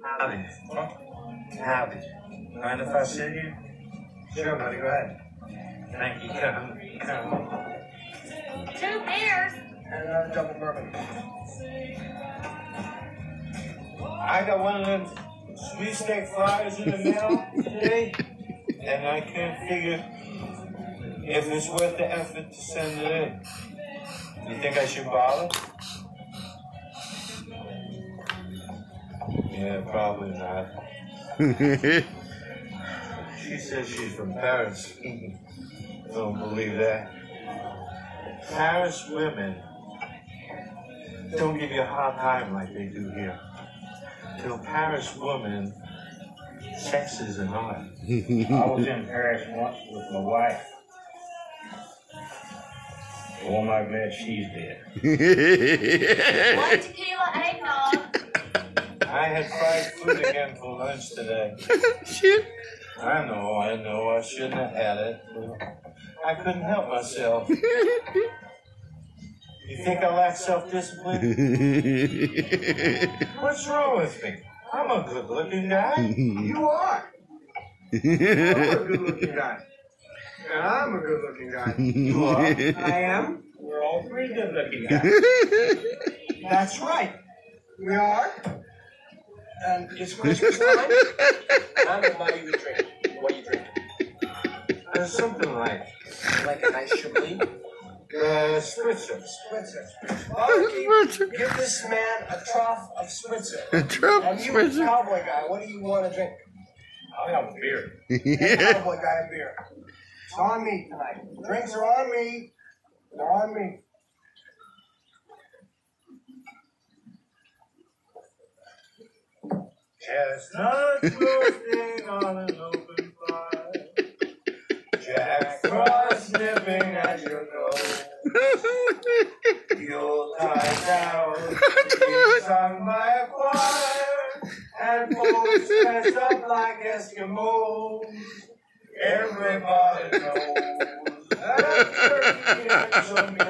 Howdy. Howdy. Mind if I sit here? Sure, buddy, go ahead. Thank you. Come. 2 beers. And another double bourbon. I got one of them sweepstake flyers in the mail today, and I can't figure if it's worth the effort to send it in. You think I should bother? Yeah, probably not. She says she's from Paris. Don't believe that. Paris women don't give you a hard time like they do here. To a Paris woman, sex is an art. I was in Paris once with my wife. Oh my God, she's dead. 1 tequila eggnog. I had fried food again for lunch today. Shit. I know, I shouldn't have had it. I couldn't help myself. You think I lack self-discipline? What's wrong with me? I'm a good-looking guy. You are. You're a good-looking guy. And I'm a good-looking guy. You are? I am. We're all 3 good-looking guys. That's right. We are. And it's Christmas time. And I'm gonna buy you a drink. What are you drinking? Something like Like a nice Chablis? Spritzer. Spritzer. Okay, give this man a trough of Spritzer. A trough And you, Spritzer? cowboy guy, what do you want to drink? I'll have a beer. And cowboy guy, a beer. It's on me tonight. Drinks are on me. They're on me. Chestnuts roasting on an open fire. Jack Frost nipping at your nose. Yuletide carols being sung by a choir, and folks dressed up like Eskimos. Everybody knows that a turkey is a